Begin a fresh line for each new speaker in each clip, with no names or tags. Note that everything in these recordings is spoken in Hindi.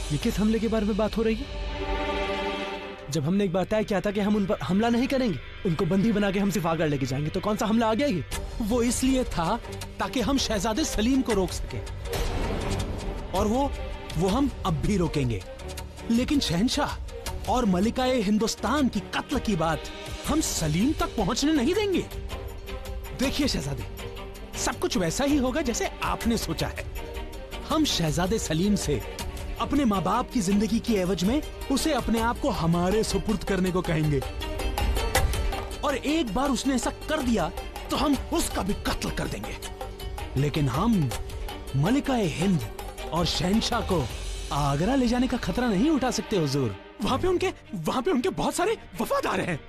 ये किस हमले के बारे में बात हो रही है? जब हमने एक बार तय किया था कि हम उन पर हमला नहीं करेंगे, उनको बंदी बना के हम सिर्फ आगरा लेके जाएंगे, तो कौन सा हमला आ गया ये?
वो इसलिए था ताकि हम शहजादे सलीम को रोक सके, और वो हम अब भी रोकेंगे। लेकिन शहंशाह और मलिकाए हिंदुस्तान की कत्ल की बात हम सलीम तक पहुंचने नहीं देंगे। देखिए शहजादे, सब कुछ वैसा ही होगा जैसे आपने सोचा है। हम शहजादे सलीम से अपने माँ बाप की जिंदगी की एवज में उसे अपने आप को हमारे सुपुर्द करने को कहेंगे, और एक बार उसने ऐसा कर दिया तो हम उसका भी कत्ल कर देंगे। लेकिन हम मलिकाए हिंद और शहंशाह को आगरा ले जाने का खतरा नहीं उठा सकते हुजूर। वहां पे उनके बहुत सारे वफादार हैं।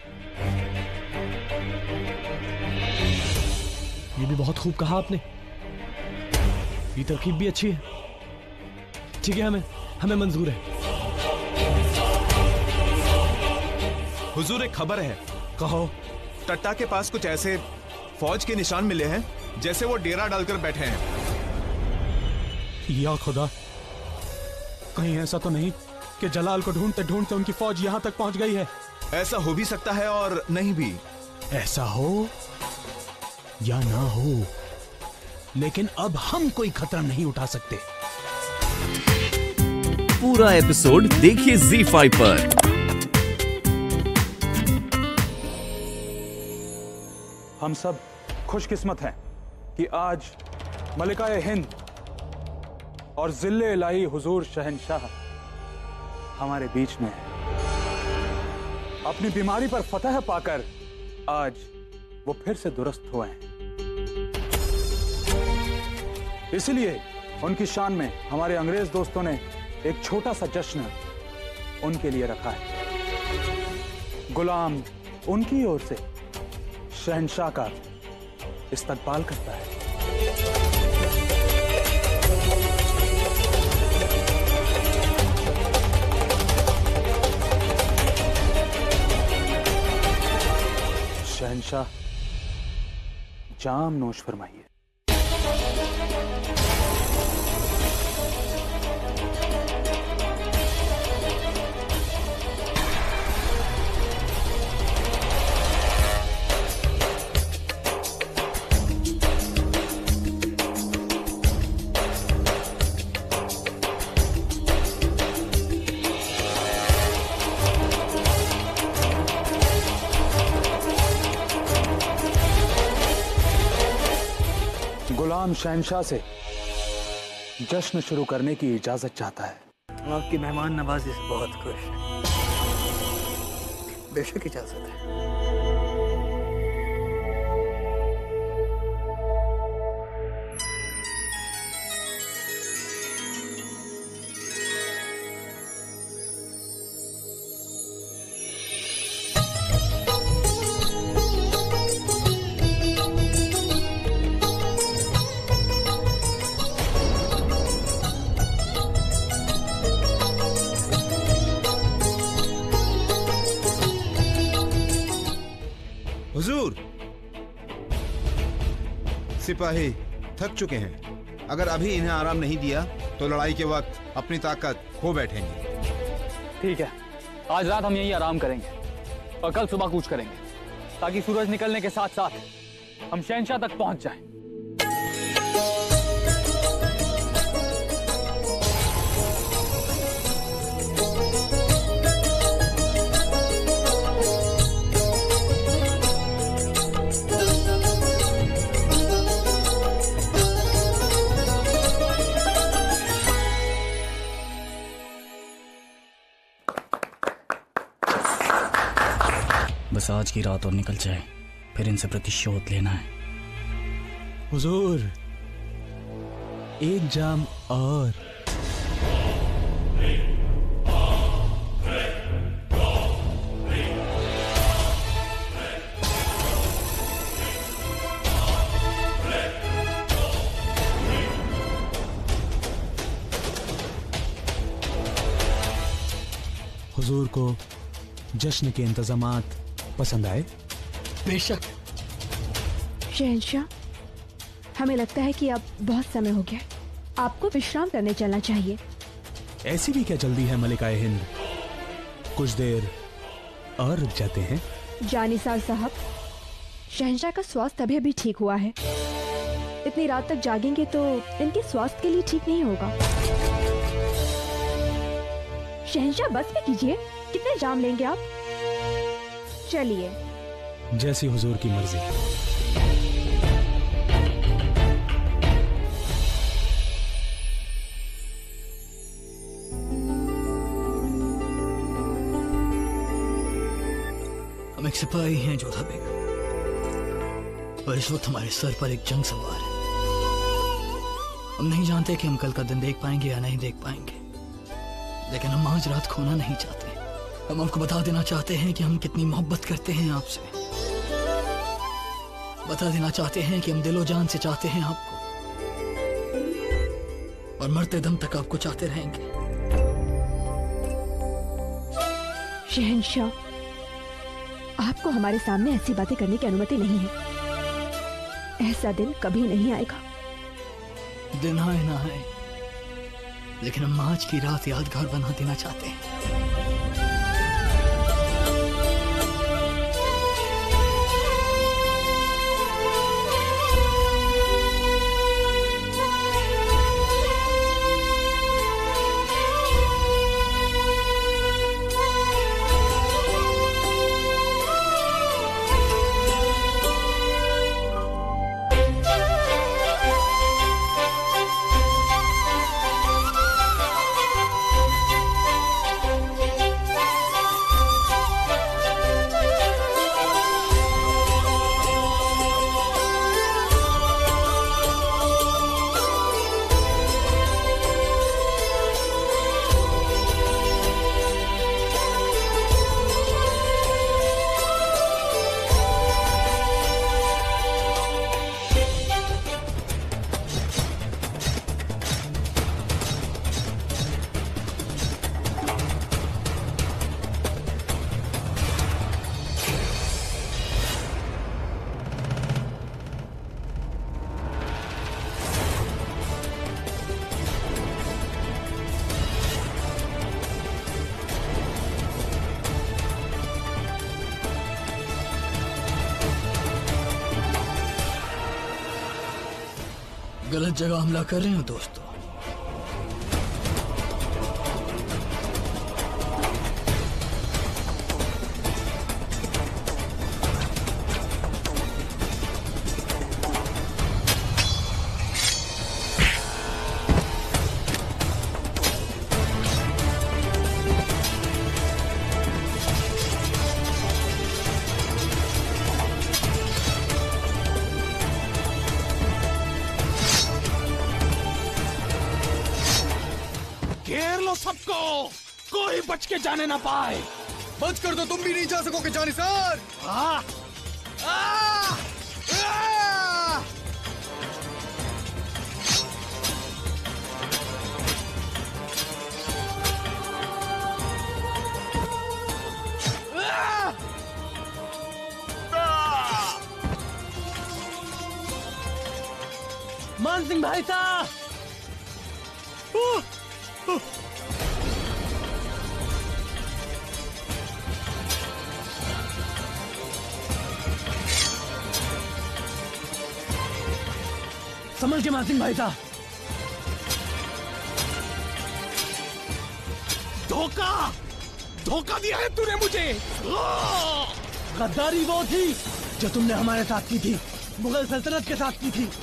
ये भी बहुत खूब कहा आपने, ये तरकीब भी अच्छी है। ठीक है, हमें मंजूर है।
हुजूर एक खबर है।
कहो।
टट्टा के पास कुछ ऐसे फौज के निशान मिले हैं जैसे वो डेरा डालकर बैठे हैं।
या खुदा, कहीं ऐसा तो नहीं कि जलाल को ढूंढते ढूंढते उनकी फौज यहां तक पहुंच गई है?
ऐसा हो भी सकता है और नहीं भी।
ऐसा हो या ना हो, लेकिन अब हम कोई खतरा नहीं उठा सकते।
पूरा एपिसोड देखिए ZEE5 पर।
हम सब खुशकिस्मत हैं कि आज मलिकाए हिंद और जिले इलाही हुजूर शहंशाह हमारे बीच में है। अपनी बीमारी पर फतह पाकर आज वो फिर से दुरुस्त हुए हैं। इसलिए उनकी शान में हमारे अंग्रेज दोस्तों ने एक छोटा सा जश्न उनके लिए रखा है। गुलाम उनकी ओर से शहंशाह का इस्तकबाल करता है। शहंशाह, जाम नोश फरमाइए। गुलाम शहंशाह से जश्न शुरू करने की इजाजत चाहता है।
आपकी मेहमान नवाजी से बहुत खुश है। बेशक इजाजत है।
हुजूर, सिपाही थक चुके हैं। अगर अभी इन्हें आराम नहीं दिया तो लड़ाई के वक्त अपनी ताकत खो बैठेंगे।
ठीक है, आज रात हम यहीं आराम करेंगे और कल सुबह कूच करेंगे ताकि सूरज निकलने के साथ साथ हम शहंशाह तक पहुंच जाएं।
बस आज की रात और निकल जाए, फिर इनसे प्रतिशोध लेना है।
हुजूर, एक जाम और। हुजूर को जश्न के इंतजामात पसंद आए?
बेशक।
शहंशाह, हमें लगता है कि अब बहुत समय हो गया, आपको विश्राम करने चलना चाहिए।
ऐसी भी क्या जल्दी है मलिकाए हिंद? कुछ देर और रुक जाते हैं।
जानिसार साहब, शहंशाह का स्वास्थ्य अभी अभी ठीक हुआ है। इतनी रात तक जागेंगे तो इनके स्वास्थ्य के लिए ठीक नहीं होगा। शहंशाह बस भी कीजिए, कितने जाम लेंगे आप? चलिए।
जैसी हुजूर की मर्जी।
हम एक सिपाही हैं जोधा बेगम, और इस वक्त हमारे सर पर एक जंग सवार है। हम नहीं जानते कि हम कल का दिन देख पाएंगे या नहीं देख पाएंगे, लेकिन हम आज रात खोना नहीं चाहते। हम आपको बता देना चाहते हैं कि हम कितनी मोहब्बत करते हैं आपसे। बता देना चाहते हैं कि हम दिलो जान से चाहते हैं आपको, और मरते दम तक आपको चाहते रहेंगे।
शहंशाह, आपको हमारे सामने ऐसी बातें करने की अनुमति नहीं है। ऐसा दिन कभी नहीं आएगा।
दिन आए ना आए, लेकिन हम आज की रात यादगार बना देना चाहते हैं। गलत जगह हमला कर रहे हो दोस्तों।
घेर लो सबको, कोई बच के जाने ना पाए।
बच कर दो, तुम भी नहीं जा सकोगे जानिसार।
मान सिंह भाई साहब, समझ के मान सिंह भाई साहब।
धोखा दिया है तूने मुझे।
गद्दारी वो थी जो तुमने हमारे साथ की थी, मुगल सल्तनत के साथ की थी।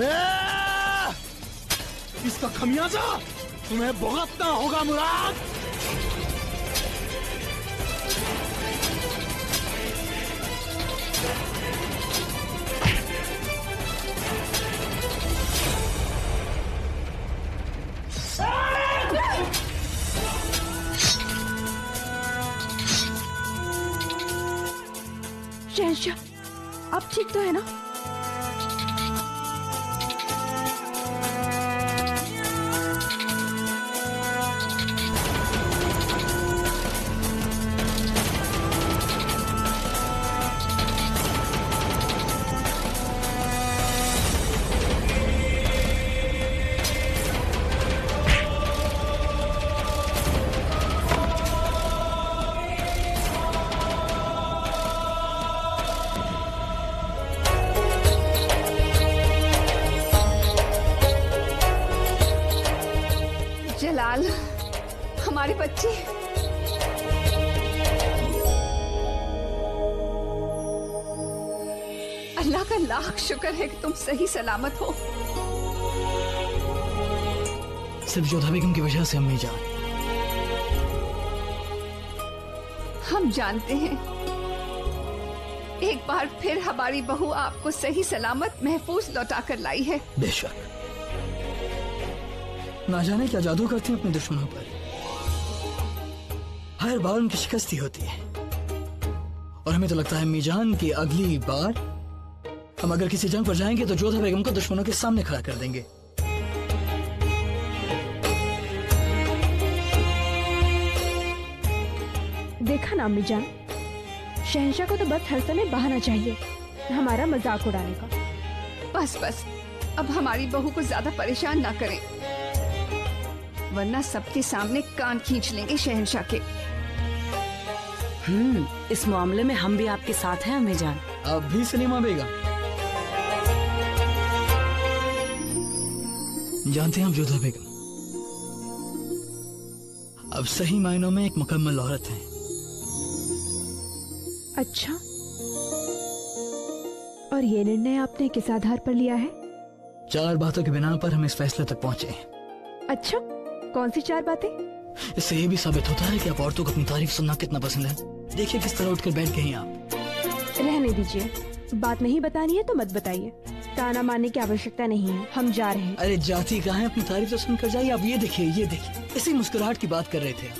इसका खमियाजा तुम्हें भुगतना होगा मुराद।
शहंशाह, आप ठीक तो है ना?
जलाल, हमारे बच्चे। अल्लाह का लाख शुक्र है कि तुम सही सलामत हो।
सिर्फ जोधा बेगम की वजह से अम्मी जान।
हम जानते हैं, एक बार फिर हमारी बहू आपको सही सलामत महफूज लौटा कर लाई है।
बेशक, ना जाने क्या जादू करती हैं अपने दुश्मनों पर। हर बार उनकी शिकस्त ही होती है। और हमें तो लगता है अम्मी जान कि अगली बार हम अगर किसी जंग पर जाएंगे तो जोधा बेगम को दुश्मनों के सामने खड़ा कर देंगे।
देखा ना अम्मी जान, शहंशाह को तो बस हर समय बहाना चाहिए हमारा मजाक उड़ाने का।
बस बस, अब हमारी बहू को ज्यादा परेशान ना करें, वरना सबके सामने कान खींच लेंगे शहंशाह के।
इस मामले में हम भी आपके साथ हैं अम्मी जान।
अब भी सलीमा बेगम जानते हैं आप जोधा बेगम अब सही मायनों में एक मुकम्मल औरत हैं।
अच्छा, और ये निर्णय आपने किस आधार पर लिया है?
4 बातों के बिना पर हम इस फैसले तक पहुंचे हैं।
अच्छा, कौन सी 4 बातें?
इससे ये भी साबित होता है कि आप औरतों को अपनी तारीफ सुनना कितना पसंद है। देखिए किस तरह उठकर बैठ गई हैं आप।
रहने दीजिए, बात नहीं बतानी है तो मत बताइए। ताना मारने की आवश्यकता नहीं है, हम जा रहे हैं।
अरे जाती कहाँ है, अपनी तारीफ तो सुनकर जाइए। आप ये देखिए, ये देखिए, इसी मुस्कुराहट की बात कर रहे थे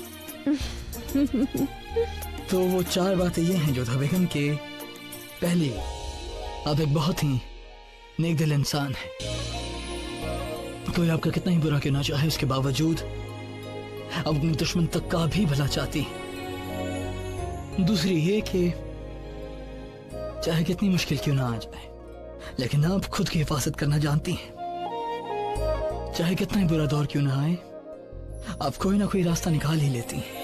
तो वो 4 बातें ये हैं जोधा बेगम के। पहली, आप एक बहुत ही नेक दिल इंसान है। कोई आपका कितना ही बुरा क्यों ना चाहे, उसके बावजूद आप अपने दुश्मन तक का भी भला चाहती हैं। दूसरी ये कि चाहे कितनी मुश्किल क्यों ना आ जाए, लेकिन आप खुद की हिफाजत करना जानती हैं। चाहे कितना ही बुरा दौर क्यों ना आए, आप कोई ना कोई रास्ता निकाल ही लेती हैं।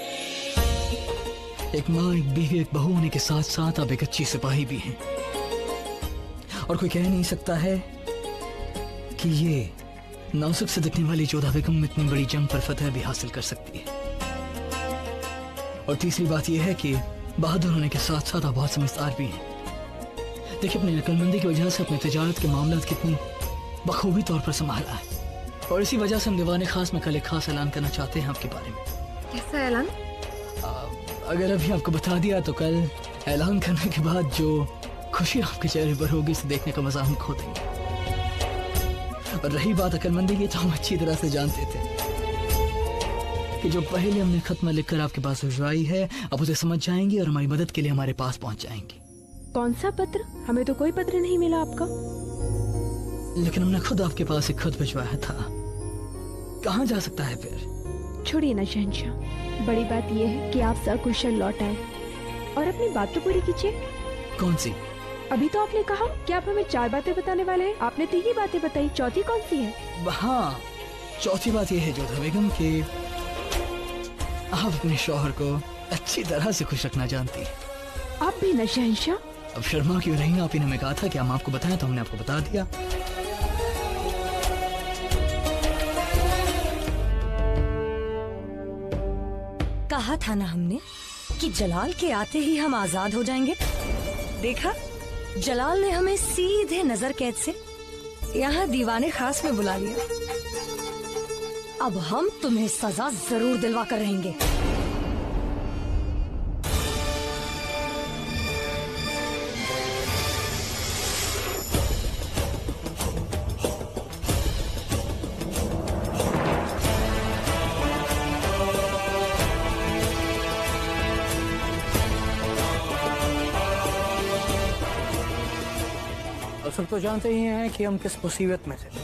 एक माँ, एक बीवी, एक बहू होने के साथ साथ आप एक अच्छी सिपाही भी हैं। और कोई कह नहीं सकता है कि ये नाजुक से दिखने वाली जोधा बेगम इतनी बड़ी जंग पर फतह भी हासिल कर सकती है। और तीसरी बात यह है कि बहादुर होने के साथ साथ आप बहुत समझदार भी हैं। देखिए, अपनी अक्लमंदी की वजह से अपने तिजारत के मामला कितनी बखूबी तौर पर संभाला है। और इसी वजह से हम दीवाने खास में कल एक खास ऐलान करना चाहते हैं आपके बारे में।
कैसा ऐलान?
अगर अभी आपको बता दिया तो कल ऐलान करने के बाद जो खुशी आपके चेहरे पर होगी उसे देखने का मजा हम खो देंगे। और रही बात अक्लमंदी की, तो हम अच्छी तरह से जानते थे कि जो पहले हमने खत्म लिखकर आपके पास भिजवाई है, अब उसे समझ जाएंगी और हमारी मदद के लिए हमारे पास पहुंच जाएंगी।
कौन सा पत्र? हमें तो कोई पत्र नहीं मिला आपका।
लेकिन हमने खुद आपके पास एक खत भिजवाया था। कहाँ जा सकता है फिर?
छोड़िए ना शहंशाह, बड़ी बात यह है कि आप सकुशल लौट आए। और अपनी बात तो पूरी कीजिए।
कौन सी?
अभी तो आपने कहा कि आप हमें 4 बातें बताने वाले हैं। आपने 3 ही बातें बताई, चौथी कौन सी है?
हाँ, चौथी बात यह है जोधा बेगम कि आप अपने शौहर को अच्छी तरह से खुश रखना जानती हैं।
आप भी न शहंशाह।
अब शर्मा क्यों रही? आप ही ने हमें कहा था कि हम आपको बताएं, तो हमने आपको बता दिया।
कहा था ना हमने कि जलाल के आते ही हम आजाद हो जाएंगे। देखा, जलाल ने हमें सीधे नजर कैद से यहाँ दीवाने खास में बुला लिया। अब हम तुम्हें सजा जरूर दिलवा कर रहेंगे।
सब तो जानते ही हैं कि हम किस मुसीबत में थे।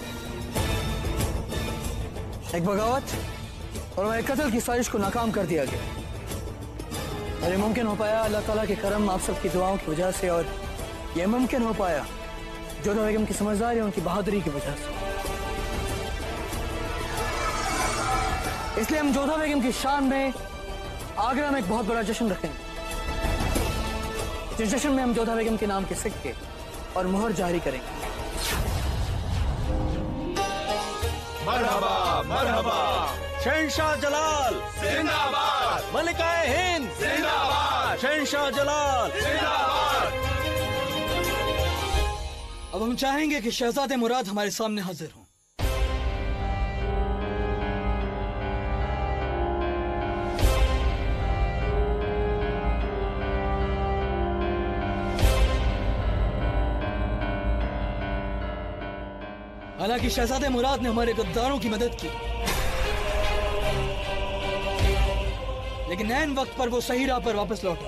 एक बगावत और मेरे कत्ल की साजिश को नाकाम कर दिया गया। और ये मुमकिन हो पाया अल्लाह ताला के करम, आप सबकी दुआओं की वजह से। और ये मुमकिन हो पाया जोधा बेगम की समझदारी और उनकी बहादुरी की वजह से। इसलिए हम जोधा बेगम की शान में आगरा में एक बहुत बड़ा जश्न रखेंगे, जिस जश्न में हम जोधा बेगम के नाम के सिक्के और मुहर जारी करेंगे।
मरहबा मरहबा,
शहंशाह जलाल
जिंदाबाद।
मलिकाए हिंद
जिंदाबाद।
शहंशाह जलाल
जिंदाबाद।
अब हम चाहेंगे कि शहजादे मुराद हमारे सामने हाजिर हों। हालांकि शहजादे मुराद ने हमारे गद्दारों की मदद की, लेकिन ऐन वक्त पर वो सही राह पर वापस लौटे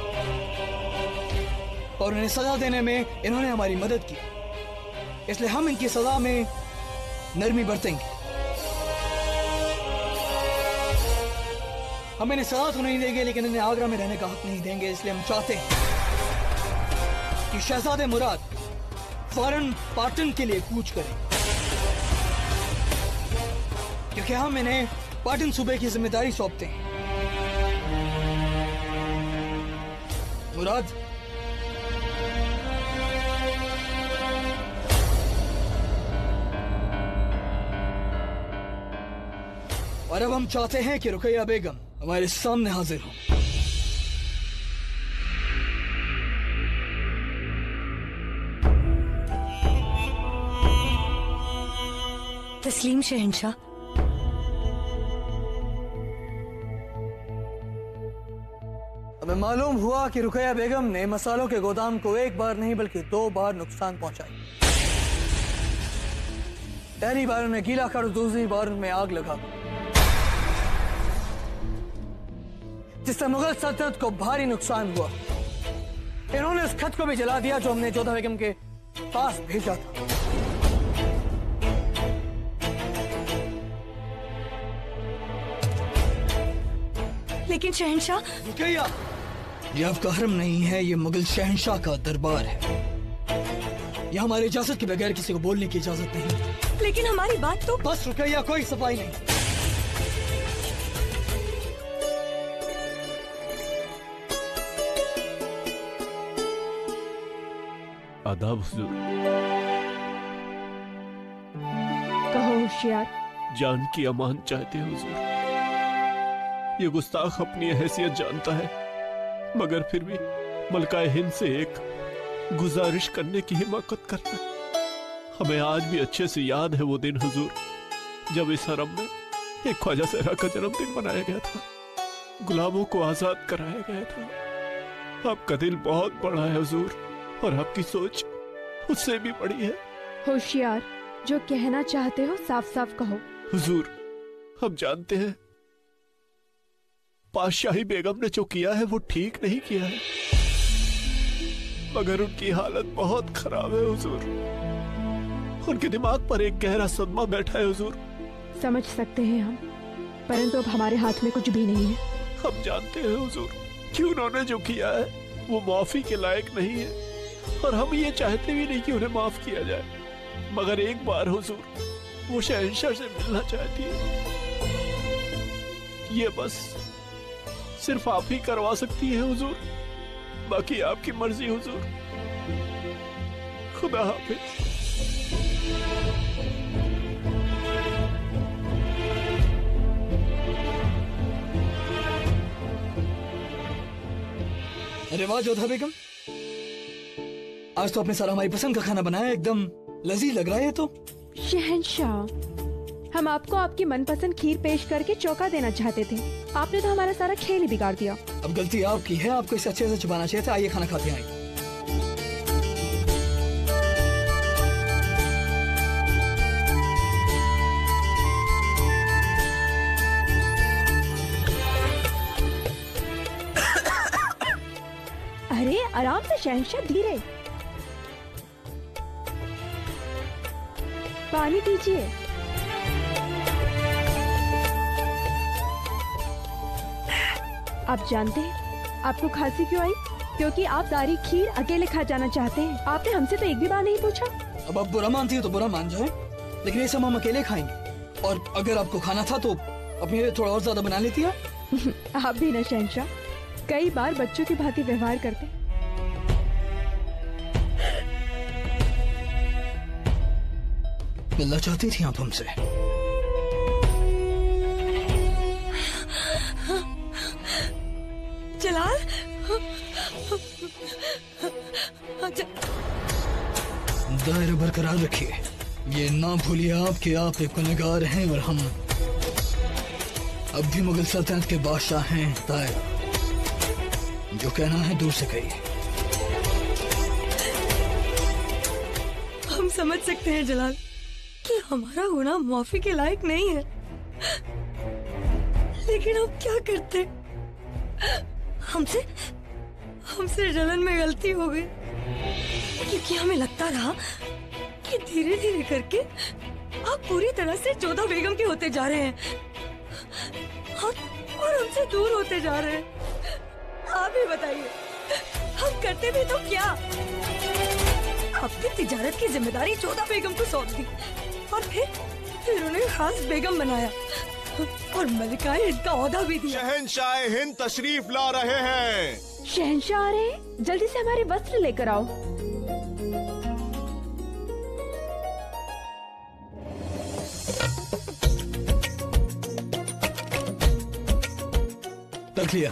और उन्हें सजा देने में इन्होंने हमारी मदद की। इसलिए हम इनकी सजा में नरमी बरतेंगे। हम इन्हें सजा तो नहीं देंगे, लेकिन इन्हें आगरा में रहने का हक नहीं देंगे। इसलिए हम चाहते हैं कि शहजादे मुराद फौरन पाटन के लिए कूच करें, क्योंकि हम इन्हें पाटन सूबे की जिम्मेदारी सौंपते हैं। मुराद, और अब हम चाहते हैं कि रुकैया बेगम हमारे सामने हाजिर हो।
तस्लीम शहंशाह।
हमें मालूम हुआ कि रुकैया बेगम ने मसालों के गोदाम को एक बार नहीं बल्कि 2 बार नुकसान पहुंचाई। पहली बार उन्हें गीला कर, दूसरी बार उनमें आग लगा, जिससे मुगल सल्तनत को भारी नुकसान हुआ। इन्होंने उस खत को भी जला दिया जो हमने जोधा बेगम के पास भेजा था।
लेकिन शहंशाह।
रुकैया, ये आपका हरम नहीं है, ये मुगल शहंशाह का दरबार है। ये हमारी इजाजत के बगैर किसी को बोलने की इजाजत नहीं।
लेकिन हमारी बात तो।
बस रुकैया, कोई सफाई नहीं।
आदाब हुजूर।
कहो होशियार।
जान की अमान चाहते हैं हुजूर। ये गुस्ताख अपनी हैसियत जानता है, मगर फिर भी मलकाए हिंद से एक गुजारिश करने की हिम्मत करता है। हमें आज भी अच्छे से याद है वो दिन हुजूर, जब इस हरम में एक ख्वाजा सहरा का जन्मदिन मनाया गया था, गुलामों को आजाद कराया गया था। आपका दिल बहुत बड़ा है हुजूर, और आपकी सोच उससे भी बड़ी है।
होशियार, जो कहना चाहते हो साफ साफ कहो।
हुजूर, हम जानते हैं पातशाही बेगम ने जो किया है वो ठीक नहीं किया है, मगर उनकी हालत बहुत खराब है हुजूर। उनके दिमाग पर एक गहरा सदमा बैठा है हुजूर।
समझ सकते हैं हम, परंतु अब हमारे हाथ में कुछ भी नहीं है।
हम जानते हैं हुजूर कि उन्होंने जो किया है वो माफी के लायक नहीं है, और हम ये चाहते भी नहीं कि उन्हें माफ किया जाए। मगर एक बार हुजूर, वो शहंशाह से मिलना चाहती है। ये बस सिर्फ आप ही करवा सकती है हुजूर, बाकी आपकी मर्जी हुजूर। खुदा हाफिज।
अरे वाह जोधा बेगम, आज तो आपने सारा हमारी पसंद का खाना बनाया, एकदम लजीज लग रहा है। तो
शहंशाह, हम आपको आपकी मनपसंद खीर पेश करके चौका देना चाहते थे, आपने तो हमारा सारा खेल ही बिगाड़ दिया।
अब गलती आपकी है, आपको इसे अच्छे से छुपाना चाहिए था। आइए खाना खाते हैं।
अरे आराम से शहंशाह, धीरे। पानी पीजिए। आप जानते हैं आपको खांसी क्यों आई? क्योंकि आप सारी खीर अकेले खा जाना चाहते हैं। आपने हमसे तो एक भी बार नहीं पूछा।
अब आप बुरा मानती हो तो बुरा मान जाए, लेकिन ये सब हम अकेले खाएंगे। और अगर आपको खाना था तो अपने लिए थोड़ा और ज्यादा बना लेती है।
आप भी ना शहंशाह, कई बार बच्चों की भांति व्यवहार करते।
मिलना चाहती थी आप हमसे? दायरा बरकरार रखिए। ये ना भूलिए आप कि आप एक गुनहगार हैं और हम अब भी मुगल सल्तनत के बादशाह हैं। दायरा जो कहना है दूर से कहिए।
हम समझ सकते हैं जलाल कि हमारा गुनाह माफी के लायक नहीं है, लेकिन अब क्या करते? हमसे जलन में गलती हो गई, क्योंकि हमें लगता रहा कि धीरे धीरे करके आप पूरी तरह से जोधा बेगम के होते जा रहे हैं और हमसे दूर होते जा रहे हैं। आप ही बताइए, हम करते भी तो क्या? आपने तिजारत की जिम्मेदारी जोधा बेगम को सौंप दी और फिर उन्हें खास बेगम बनाया और मलिकाए इनका ओहदा भी दिया।
शहंशाह हिंद तशरीफ ला रहे हैं।
शहंशाह आ रहे हैं, जल्दी से हमारे वस्त्र लेकर आओ।
रख लिया।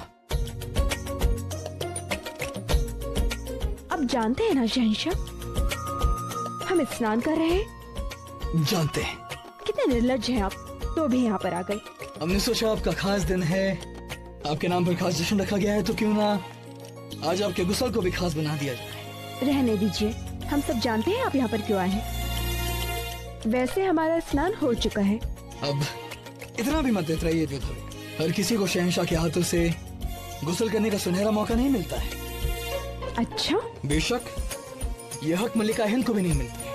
अब जानते हैं ना शहंशाह, हम स्नान कर रहे हैं।
जानते हैं।
कितने निर्लज्ज हैं आप, तो भी यहाँ पर आ गए।
हमने सोचा आपका खास दिन है, आपके नाम पर खास जश्न रखा गया है, तो क्यों ना आज आपके गुस्ल को भी खास बना दिया जाए।
रहने दीजिए, हम सब जानते हैं आप यहाँ पर क्यों आए हैं। वैसे हमारा स्नान हो चुका है।
अब इतना भी मत देते रहिए जोधा। हर किसी को शहंशाह के हाथों से गुस्ल करने का सुनहरा मौका नहीं मिलता है।
अच्छा?
बेशक यह हक मलिका हिंद को भी नहीं मिलता।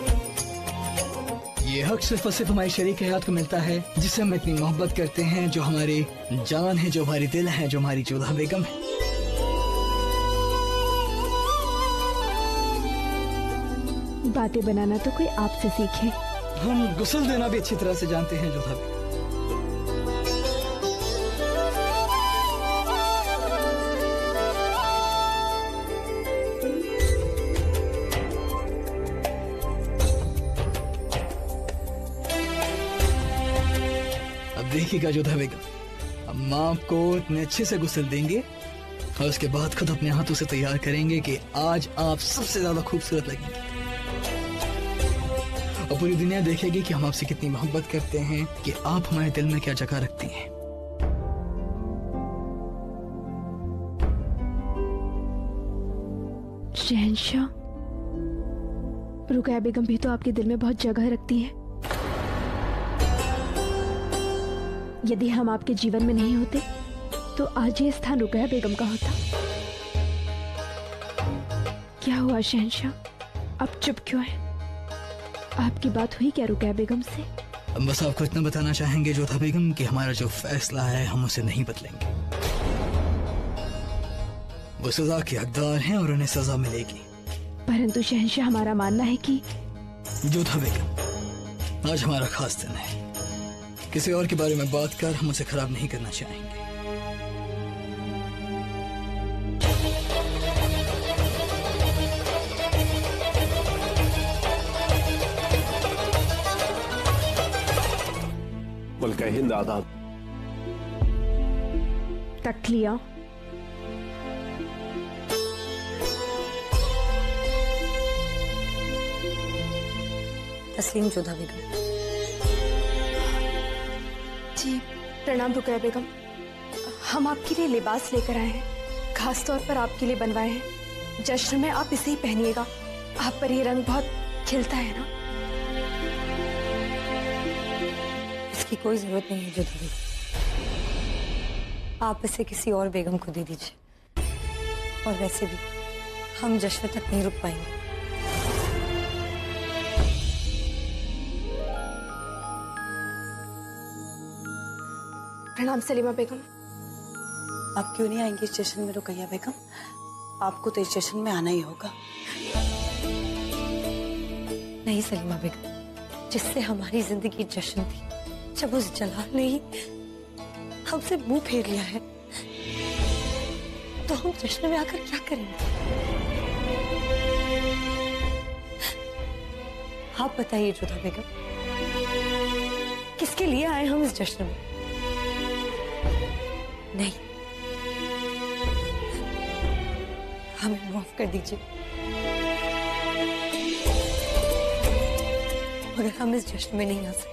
ये हक सिर्फ और सिर्फ हमारी शरीक हयात को मिलता है, जिससे हम इतनी मोहब्बत करते हैं, जो हमारी जान है, जो हमारी दिल है, जो हमारी जोधा बेगम है।
बातें बनाना तो कोई आपसे सीखे।
हम गुस्ल देना भी अच्छी तरह से जानते हैं जोधा बेगम। देखिएगा जोधा बेगम, हम आपको इतने अच्छे से गुस्ल देंगे और उसके बाद खुद अपने हाथों से तैयार करेंगे कि आज आप सबसे ज्यादा खूबसूरत लगेंगे और पूरी दुनिया देखेगी कि हम आपसे कितनी मोहब्बत करते हैं, कि आप हमारे दिल में क्या जगह रखती हैं।
शहंशाह, रुकैया बेगम भी तो आपके दिल में बहुत जगह रखती है। यदि हम आपके जीवन में नहीं होते तो आज ये स्थान रुकैया बेगम का होता। क्या हुआ शहंशाह, अब चुप क्यों है? आपकी बात हुई क्या रुकैया बेगम से?
बस आपको इतना बताना चाहेंगे जोधा बेगम कि हमारा जो फैसला है हम उसे नहीं बदलेंगे। वो सजा के हकदार हैं और उन्हें सजा मिलेगी।
परंतु शहंशाह, हमारा मानना है कि
जोधा बेगम, आज हमारा खास दिन है। किसी और के बारे में बात कर हम उसे खराब नहीं करना चाहेंगे।
मलिका हिंद आदाब।
तक लिया।
तस्लीम जोधा बेगम।
जी प्रणाम रुकैया बेगम, हम आपके लिए लिबास लेकर आए हैं, खास तौर पर आपके लिए बनवाए हैं। जश्न में आप इसे ही पहनिएगा, आप पर ये रंग बहुत खिलता है ना।
इसकी कोई जरूरत नहीं है जोधा बेगम, आप इसे किसी और बेगम को दे दीजिए। और वैसे भी हम जश्न तक नहीं रुक पाएंगे।
प्रणाम सलीमा बेगम।
आप क्यों नहीं आएंगी इस जश्न में रुकैया बेगम? आपको तो इस जश्न में आना ही होगा।
नहीं सलीमा बेगम, जिससे हमारी जिंदगी जश्न थी, जब उस जलाल ने ही हमसे मुंह फेर लिया है, तो हम जश्न में आकर क्या करेंगे? आप बताइए जोधा बेगम, किसके लिए आए हम इस जश्न में? नहीं, हमें माफ कर दीजिए। इसलिए हम इस जश्न में नहीं आ सकते।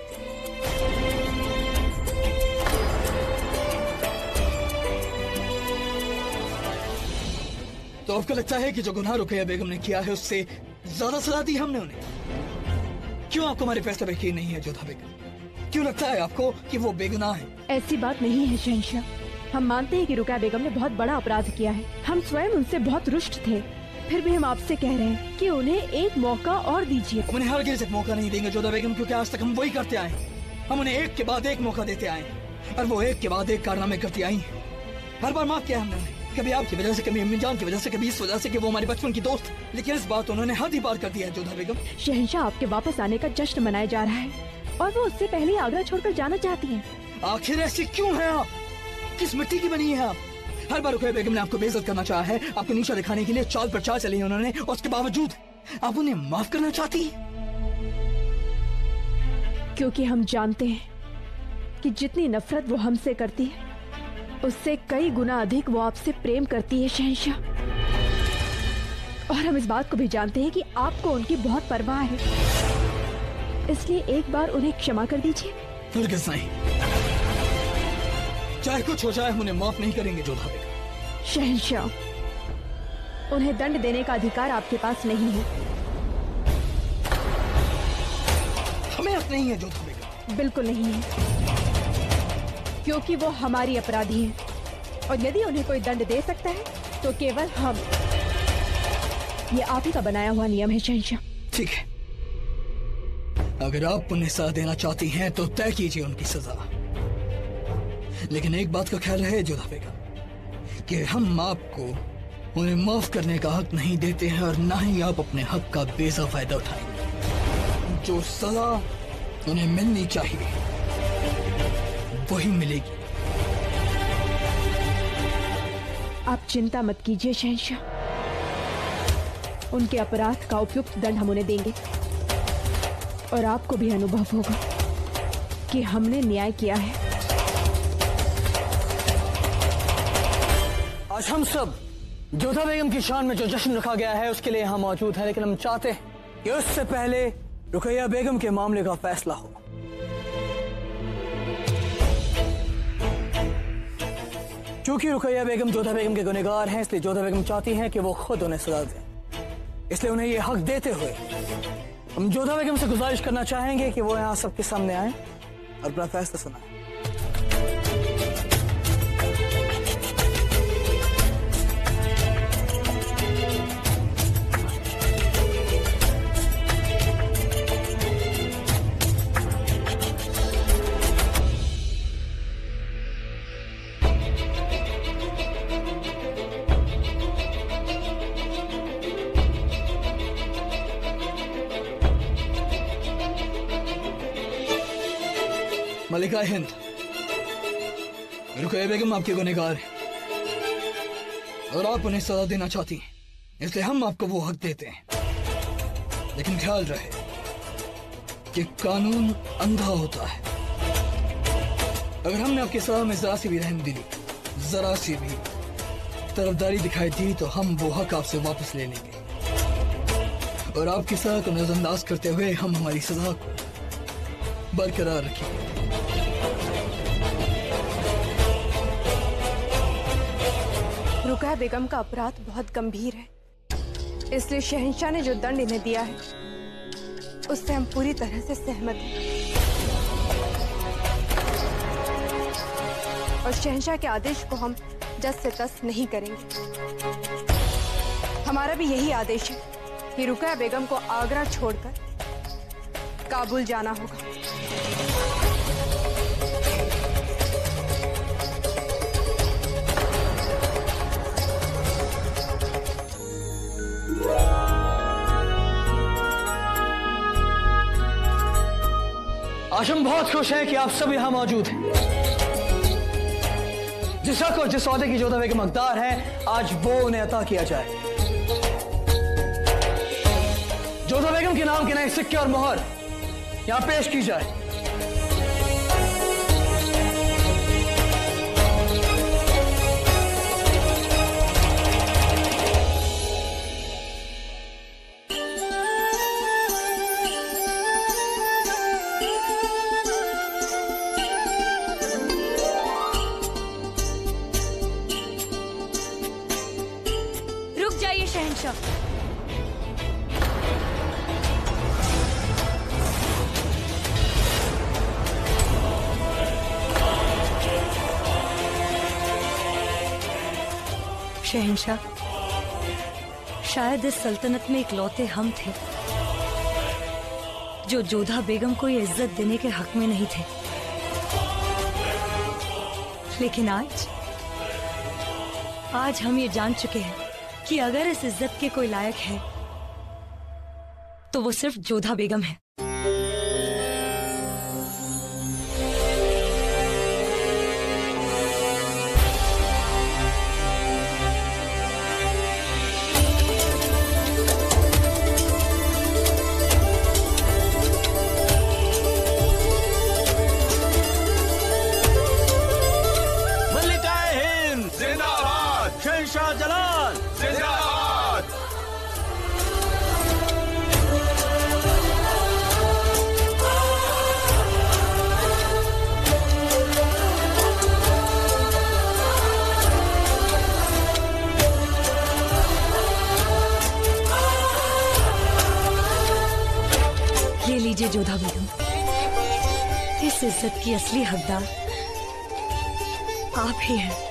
तो आपको लगता है कि जो गुनाह रुकैया बेगम ने किया है उससे ज्यादा सजा दी हमने उन्हें? क्यों आपको हमारे फैसले पर यकीन नहीं है जोधा बेगम? क्यों लगता है आपको कि वो बेगुनाह है?
ऐसी बात नहीं है शहंशाह, हम मानते हैं कि रुकैया बेगम ने बहुत बड़ा अपराध किया है। हम स्वयं उनसे बहुत रुष्ट थे, फिर भी हम आपसे कह रहे हैं कि उन्हें एक मौका और दीजिए।
उन्हें हरगिज़ एक मौका नहीं देंगे जोधा बेगम, क्योंकि आज तक हम वही करते आए हैं। हम उन्हें एक के बाद एक मौका देते आए हैं और वो एक के बाद एक कारनामे करती आई हैं। हर बार माफ किया हमने उन्हें, कभी आपकी वजह से, कभी अम्मी जान की वजह से, कभी इस वजह से कि वो हमारी बचपन की दोस्त, लेकिन इस बात उन्होंने हद ही पार कर दिया है जोधा बेगम।
शहंशाह आपके वापस आने का जश्न मनाया जा रहा है और वो उससे पहले ही आगरा छोड़कर जाना चाहती हैं।
आखिर ऐसी क्यों है आप? किस मिट्टी की बनी है आप? हर बार रुकैया बेगम ने आपको बेइज्जत करना चाहा है, आपको नीचा दिखाने के लिए चाल पर चाल चली है उन्होंने, और उसके बावजूद आप उन्हें माफ करना चाहती हैं?
क्योंकि हम जानते हैं कि जितनी नफरत वो हमसे करती है उससे कई गुना अधिक वो आपसे प्रेम करती है शहंशाह। और हम इस बात को भी जानते हैं कि आपको उनकी बहुत परवाह है, इसलिए एक बार उन्हें क्षमा कर दीजिए।
हरगिज़ नहीं, चाहे कुछ हो जाए हम उन्हें माफ नहीं करेंगे जोधा बेगम।
शहंशाह, उन्हें दंड देने का अधिकार आपके पास नहीं है।
हमें हक नहीं है जोधा बेगम।
बिल्कुल नहीं है, क्योंकि वो हमारी अपराधी हैं और यदि उन्हें कोई दंड दे सकता है तो केवल हम। ये आप ही का बनाया हुआ नियम है शहंशाह।
ठीक है, अगर आप उन्हें सजा देना चाहती हैं तो तय कीजिए उनकी सजा, लेकिन एक बात का ख्याल रहे जोधा बेगम कि हम आपको उन्हें माफ करने का हक नहीं देते हैं और ना ही आप अपने हक का बेजा फायदा उठाएंगे। जो सजा उन्हें मिलनी चाहिए वही मिलेगी।
आप चिंता मत कीजिए शहंशाह, उनके अपराध का उपयुक्त दंड हम उन्हें देंगे और आपको भी अनुभव होगा कि हमने न्याय किया है।
आज हम सब जोधा बेगम की शान में जो जश्न रखा गया है उसके लिए यहाँ मौजूद हैं, लेकिन हम चाहते हैं कि उससे पहले रुकैया बेगम के मामले का फैसला हो। क्योंकि रुकैया बेगम जोधा बेगम के गुनहगार हैं, इसलिए जोधा बेगम चाहती हैं कि वो खुद उन्हें सजा दें। इसलिए उन्हें ये हक देते हुए हम जोधा बेगम से गुजारिश करना चाहेंगे कि वो यहाँ सबके सामने आए और अपना फैसला सुनाएं। मलिका हिंद, रुकैया बेगम आपके गुनहगार हैं और आप उन्हें सजा देना चाहती हैं, इसलिए हम आपको वो हक देते हैं। लेकिन ख्याल रहे कि कानून अंधा होता है। अगर हमने आपकी सजा में जरा सी भी रहम दिली, जरा सी भी तरफदारी दिखाई दी, तो हम वो हक आपसे वापस ले लेंगे और आपकी सजा को नजरअंदाज करते हुए हम हमारी सजा को बरकरार रखेंगे।
रुकैया बेगम का अपराध बहुत गंभीर है, इसलिए शहंशाह ने जो दंड इन्हें दिया है उससे हम पूरी तरह से सहमत हैं और शहंशाह के आदेश को हम जस से तस नहीं करेंगे। हमारा भी यही आदेश है कि रुकैया बेगम को आगरा छोड़कर काबुल जाना होगा।
आज हम बहुत खुश हैं कि आप सब यहाँ मौजूद हैं। जिस हक और जिस औहदे की जोधा बेगम हकदार हैं, आज वो उन्हें अता किया जाए। जोधा बेगम के नाम के नए सिक्के और मोहर यहाँ पेश की जाए।
शहंशाह। शहंशाह, शायद इस सल्तनत में इकलौते हम थे जो जोधा बेगम को ये इज्जत देने के हक में नहीं थे, लेकिन आज हम ये जान चुके हैं कि अगर इस इज्जत के कोई लायक है तो वो सिर्फ जोधा बेगम है।
शहंशाह जलाल
जिंदाबाद।
ये लीजिए जोधा बेगम, इस इज्जत की असली हकदार आप ही हैं।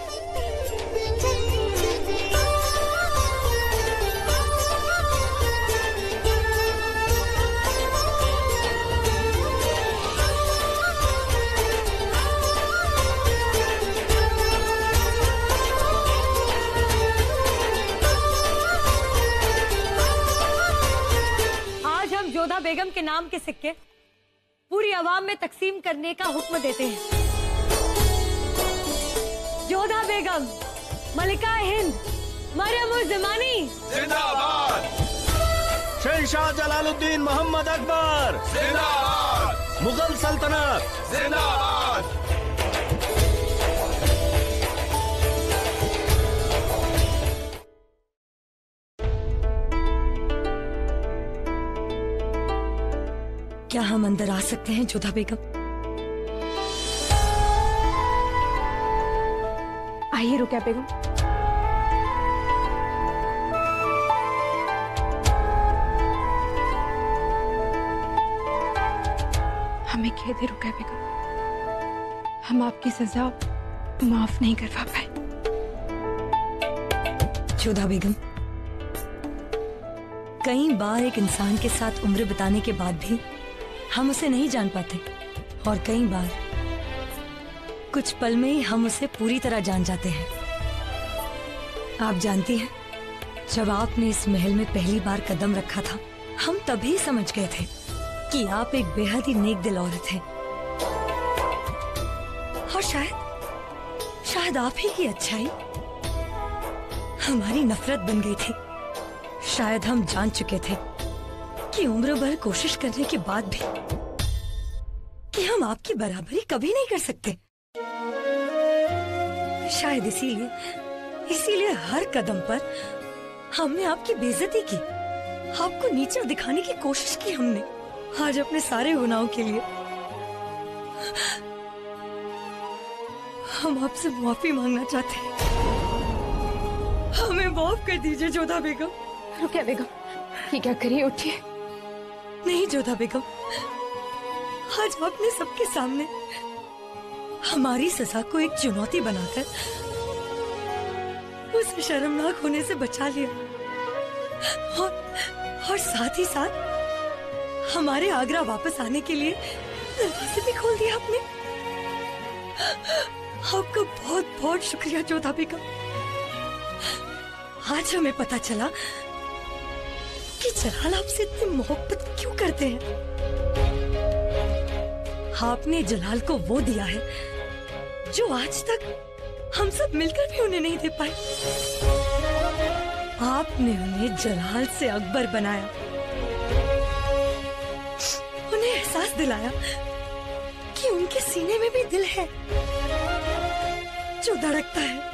जोधा बेगम के नाम के सिक्के पूरी आवाम में तकसीम करने का हुक्म देते हैं। जोधा बेगम, मलिका हिंद, मरियम-उज़-ज़मानी
जिंदाबाद।
शहंशाह जलालुद्दीन मोहम्मद अकबर
जिंदाबाद।
मुगल सल्तनत
जिंदाबाद।
क्या हम अंदर आ सकते हैं जोधा बेगम?
आइए रुकैया बेगम। हमें खेद है रुकैया बेगम, हम आपकी सजा माफ नहीं करवा पाए।
जोधा बेगम, कई बार एक इंसान के साथ उम्र बिताने के बाद भी हम उसे नहीं जान पाते, और कई बार कुछ पल में ही हम उसे पूरी तरह जान जाते हैं। आप जानती हैं, जब आपने इस महल में पहली बार कदम रखा था, हम तभी समझ गए थे कि आप एक बेहद ही नेक दिल औरत हैं। और शायद आप ही की अच्छाई हमारी नफरत बन गई थी। शायद हम जान चुके थे कि उम्र भर कोशिश करने के बाद भी कि हम आपकी बराबरी कभी नहीं कर सकते। शायद इसीलिए हर कदम पर हमने आपकी बेइज्जती की, आपको नीचा दिखाने की कोशिश की हमने। आज अपने सारे गुनाहों के लिए हम आपसे माफी मांगना चाहते हैं। हमें माफ कर दीजिए जोधा बेगम।
रुकिया बेगम, ये क्या करिए, उठिए।
नहीं जोधा बेगम, आज आपने सबके सामने हमारी सजा को एक चुनौती बनाकर उसे शर्मनाक होने से बचा लिया, और साथ ही साथ हमारे आगरा वापस आने के लिए दरवाजे भी खोल दिया आपने। आपका बहुत बहुत शुक्रिया जोधा बेगम। आज हमें पता चला कि जलाल आपसे इतनी मोहब्बत क्यों करते हैं। आपने जलाल को वो दिया है जो आज तक हम सब मिलकर भी उन्हें नहीं दे पाए। आपने उन्हें जलाल से अकबर बनाया, उन्हें एहसास दिलाया कि उनके सीने में भी दिल है जो धड़कता है।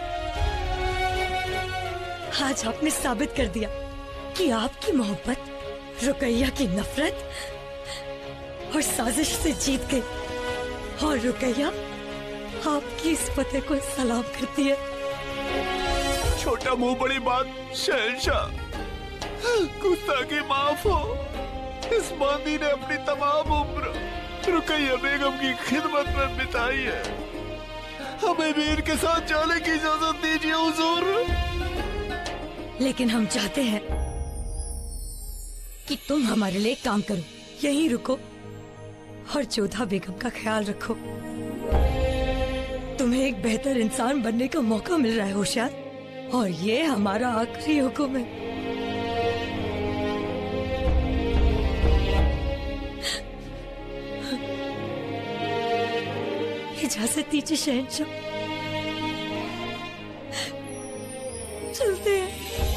आज आपने साबित कर दिया कि आपकी मोहब्बत रुकैया की नफरत और साजिश से जीत गई, और रुकैया आपकी इस फतेह को सलाम करती है।
छोटा मुंह बड़ी बात शहंशाह, गुस्ताखी माफ हो। इस बांदी ने अपनी तमाम उम्र रुकैया बेगम की खिदमत में बिताई है। हमें भी इनके साथ जाने की इजाजत दीजिए हुजूर।
लेकिन हम चाहते हैं कि तुम हमारे लिए काम करो, यहीं रुको और जोधा बेगम का ख्याल रखो। तुम्हें एक बेहतर इंसान बनने का मौका मिल रहा है होशियार, और ये हमारा आखिरी हुक्म है। इजाजत दीजिए शहंशाह, चलते हैं।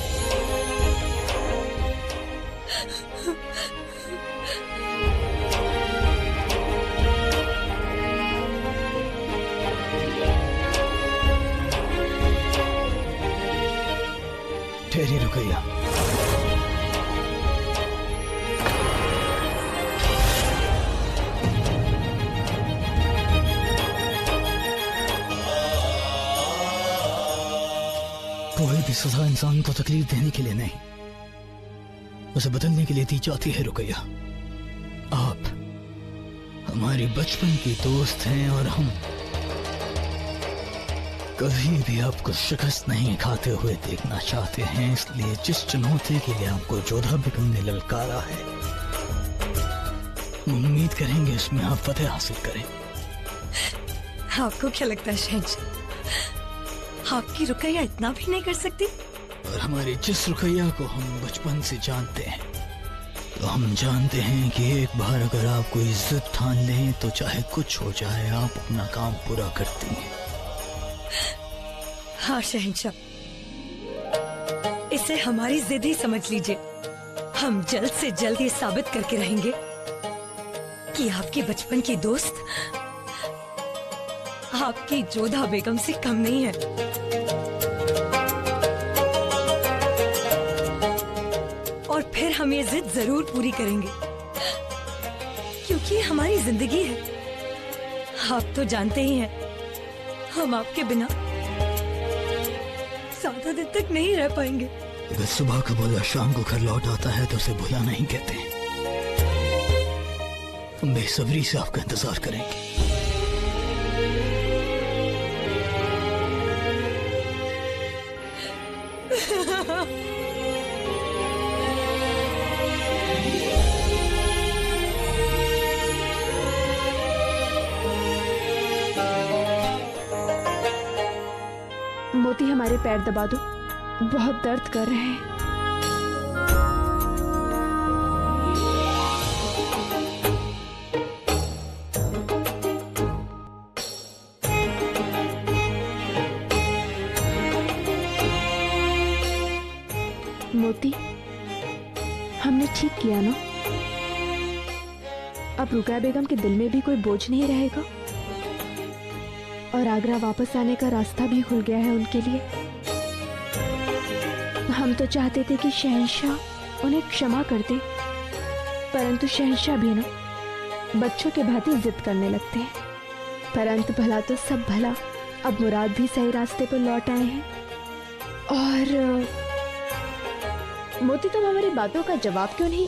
ठहरी रुकैया। कोई भी सजा इंसान को तकलीफ देने के लिए नहीं, उसे बदलने के लिए दी जाती है रुकैया। आप हमारी बचपन की दोस्त हैं और हम कभी भी आपको शिकस्त नहीं खाते हुए देखना चाहते हैं। इसलिए जिस चुनौती के लिए आपको जोधा बेगम ने ललकारा है, उम्मीद करेंगे इसमें आप फतेह हासिल करें।
आपको क्या लगता है शहंशाह, आपकी रुकैया इतना भी नहीं कर सकती?
और हमारी जिस रुकैया को हम बचपन से जानते हैं, तो हम जानते हैं कि एक बार अगर आप कोई जिद ठान लें तो चाहे कुछ हो जाए आप अपना काम पूरा करती हैं।
हाँ शहंशाह, इसे हमारी जिद ही समझ लीजिए। हम जल्द से जल्द ये साबित करके रहेंगे कि आपके बचपन की दोस्त आपकी जोधा बेगम से कम नहीं है। और फिर हम ये जिद जरूर पूरी करेंगे, क्योंकि हमारी जिंदगी है। आप तो जानते ही हैं, हम आपके बिना ज्यादा दिन तक नहीं रह पाएंगे।
अगर सुबह का बोला शाम को घर लौट आता है तो उसे भुला नहीं कहते। हम बेसब्री से आपका इंतजार करेंगे।
मोती हमारे पैर दबा दो, बहुत दर्द कर रहे हैं। मोती, हमने ठीक किया ना? अब रुकैया बेगम के दिल में भी कोई बोझ नहीं रहेगा और आगरा वापस आने का रास्ता भी खुल गया है उनके लिए। हम तो चाहते थे कि शहंशाह उन्हें क्षमा कर दे, परंतु शहंशाह भी ना बच्चों के भांति जिद करने लगते हैं। परंतु भला तो सब भला, अब मुराद भी सही रास्ते पर लौट आए हैं। और मोती, तुम हमारी बातों का जवाब क्यों नहीं?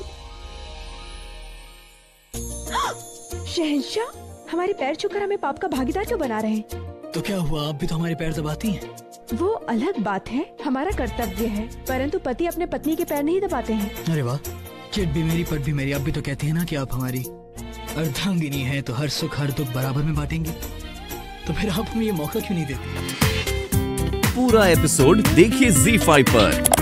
शहंशाह हमारे पैर छूकर हमें पाप का भागीदार क्यों बना रहे हैं?
तो क्या हुआ, आप भी तो हमारे पैर दबाती हैं।
वो अलग बात है, हमारा कर्तव्य है, परंतु पति अपने पत्नी के पैर नहीं दबाते हैं।
अरे वाह, चिट भी मेरी पट भी मेरी। अब भी तो कहती है ना कि आप हमारी अर्धांगिनी हैं, तो हर सुख हर दुख बराबर में बांटेंगे। तो फिर आप हमें ये मौका क्यों नहीं देते?
पूरा एपिसोड देखिए ZEE5 पर।